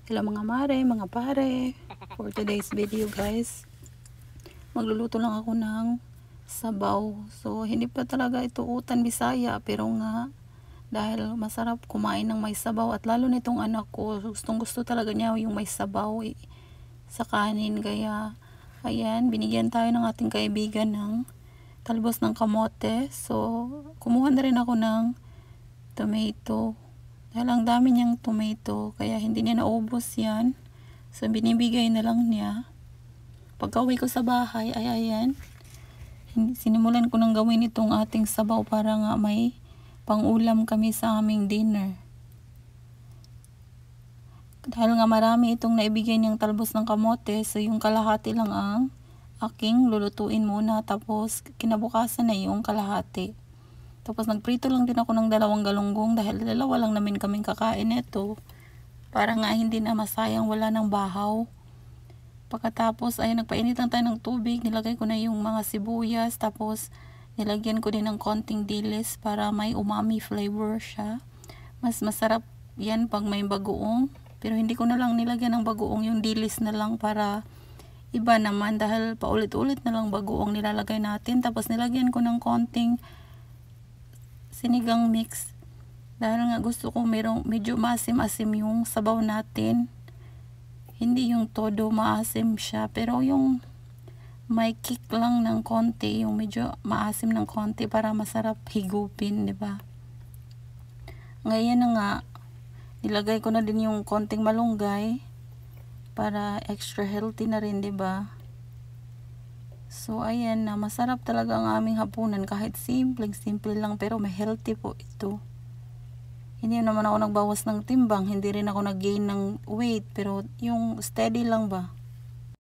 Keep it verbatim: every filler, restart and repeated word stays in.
Hello mga mare, mga pare. For today's video guys, magluluto lang ako ng sabaw. So hindi pa talaga ito utan Bisaya, pero nga dahil masarap kumain ng may sabaw, at lalo nitong anak ko, gustong gusto talaga niya yung may sabaw eh, sa kanin. Kaya ayan, binigyan tayo ng ating kaibigan ng talbos ng kamote. So kumuha na rin ako ng tomato. Dahil ang dami niyang tomato, kaya hindi niya naubos yan. So, binibigay na lang niya. Pagka-uwi ko sa bahay, ay ayan, sinimulan ko nang gawin itong ating sabaw para nga may pang-ulam kami sa aming dinner. Dahil nga marami itong naibigay niyang talbos ng kamote, so yung kalahati lang ang aking lulutuin muna, tapos kinabukasan na yung kalahati. Tapos nagprito lang din ako ng dalawang galunggong dahil dalawa lang namin kaming kakain nito. Para nga hindi na masayang, wala ng bahaw. Pagkatapos ay nagpainit lang tayo ng tubig, nilagay ko na yung mga sibuyas, tapos nilagyan ko din ng konting dilis para may umami flavor siya. Mas masarap yan pag may bagoong, pero hindi ko na lang nilagyan ng bagoong, yung dilis na lang para iba naman, dahil paulit-ulit na lang bagoong nilalagay natin. Tapos nilagyan ko ng konting sinigang mix dahil nga gusto ko merong medyo maasim-asim yung sabaw natin, hindi yung todo maasim siya, pero yung may kick lang ng konti, yung medyo maasim ng konti para masarap higupin, di ba? Ngayon na nga, nilagay ko na din yung konting malunggay para extra healthy na rin, di ba? So ayan na, masarap talaga ang aming hapunan, kahit simple simple lang, pero may healthy po ito. Hindi naman ako nagbawas ng timbang, hindi rin ako nag-gain ng weight, pero yung steady lang ba.